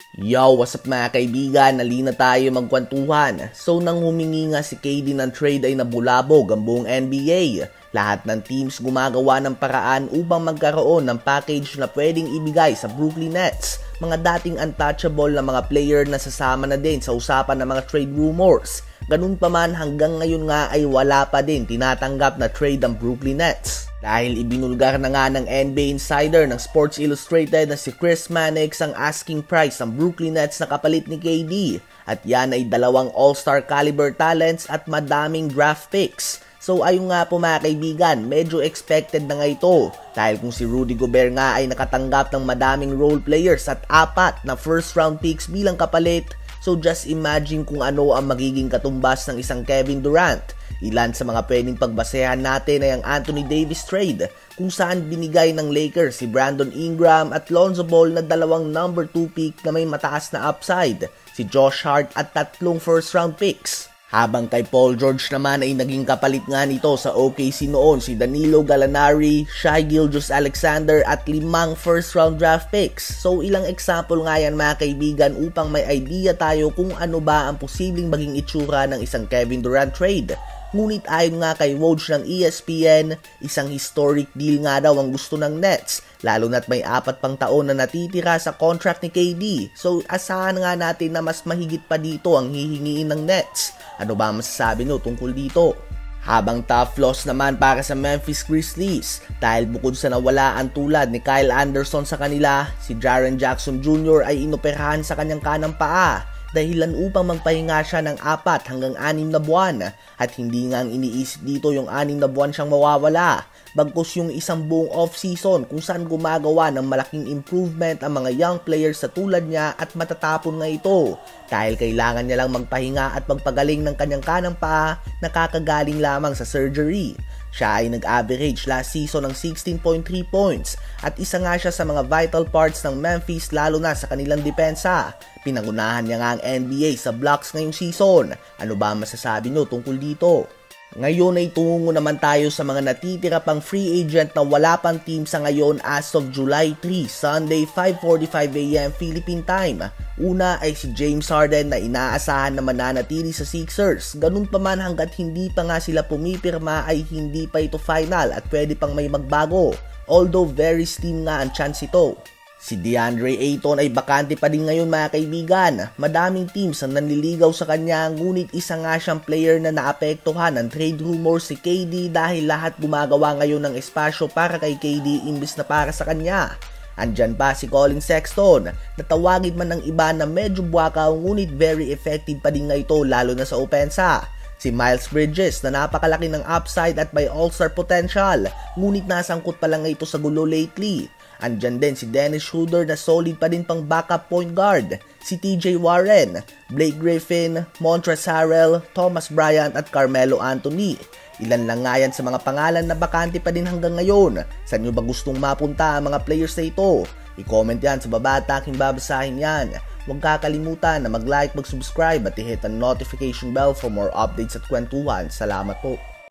Yo, what's up mga kaibigan? Nalina tayo magkwentuhan. So nang humingi nga si KD ng trade ay nabulabog ang buong NBA. Lahat ng teams gumagawa ng paraan upang magkaroon ng package na pwedeng ibigay sa Brooklyn Nets. Mga dating untouchable na mga player na sasama na din sa usapan ng mga trade rumors. Ganun pa man hanggang ngayon nga ay wala pa din tinatanggap na trade ang Brooklyn Nets. Dahil ibinulgar na nga ng NBA insider ng Sports Illustrated na si Chris Mannix ang asking price ng Brooklyn Nets na kapalit ni KD. At yan ay 2 all-star caliber talents at madaming draft picks. So ayun nga po mga kaibigan, medyo expected na nga ito. Dahil kung si Rudy Gobert nga ay nakatanggap ng madaming role players at 4 na first round picks bilang kapalit. So just imagine kung ano ang magiging katumbas ng isang Kevin Durant. Ilan sa mga pwedeng pagbasehan natin ay ang Anthony Davis trade kung saan binigay ng Lakers si Brandon Ingram at Lonzo Ball na 2 number 2 pick na may mataas na upside, si Josh Hart at 3 first round picks. Habang kay Paul George naman ay naging kapalit nga nito sa OKC noon si Danilo Gallinari, Shai Gilgeous-Alexander at 5 first round draft picks. So ilang example nga yan mga kaibigan upang may idea tayo kung ano ba ang posibleng maging itsura ng isang Kevin Durant trade. Ngunit ayon nga kay Woj ng ESPN, isang historic deal nga daw ang gusto ng Nets, lalo na't may 4 pang taon na natitira sa contract ni KD. So asahan nga natin na mas mahigit pa dito ang hihingiin ng Nets. Ano ba masasabi nyo tungkol dito? Habang tough loss naman para sa Memphis Grizzlies dahil bukod sa nawalaan tulad ni Kyle Anderson sa kanila, si Jaren Jackson Jr. ay inoperahan sa kanyang kanang paa. Dahilan upang magpahinga siya ng 4 hanggang 6 na buwan at hindi nga ang iniisip dito yung 6 na buwan siyang mawawala bagkus yung isang buong off-season kung saan gumagawa ng malaking improvement ang mga young players sa tulad niya at matatapon nga ito dahil kailangan niya lang magpahinga at magpagaling ng kanyang kanang paa na kakagaling lamang sa surgery. Siya ay nag-average last season ng 16.3 points at isa nga siya sa mga vital parts ng Memphis lalo na sa kanilang depensa. Pinangunahan niya nga ang NBA sa blocks ngayong season. Ano ba masasabi nyo tungkol dito? Ngayon ay tungo naman tayo sa mga natitira pang free agent na wala pang team sa ngayon as of July 3, Sunday 5:45 AM Philippine Time. Una ay si James Harden na inaasahan na mananatili sa Sixers. Ganun pa man hanggat hindi pa nga sila pumipirma ay hindi pa ito final at pwede pang may magbago. Although very slim nga ang chance ito. Si DeAndre Ayton ay bakante pa din ngayon mga kaibigan. Madaming teams ang nanliligaw sa kanya ngunit isa nga siyang player na naapektuhan ng trade rumors si KD dahil lahat gumagawa ngayon ng espasyo para kay KD imbis na para sa kanya. Andyan pa si Colin Sexton, natawagin man ng iba na medyo buwakaw ngunit very effective pa din nga ito lalo na sa opensa. Si Miles Bridges na napakalaki ng upside at may all-star potential ngunit nasangkot pa lang ito sa gulo lately. Andyan din si Dennis Schroeder na solid pa din pang backup point guard, si TJ Warren, Blake Griffin, Montrezl Harrell, Thomas Bryant at Carmelo Anthony. Ilan lang nga yan sa mga pangalan na bakante pa din hanggang ngayon. Saan nyo ba gustong mapunta ang mga players na ito? I-comment yan sa baba at aking babasahin yan. Huwag kakalimutan na mag-like, mag-subscribe at i-hit ang notification bell for more updates at kwentuhan. Salamat po.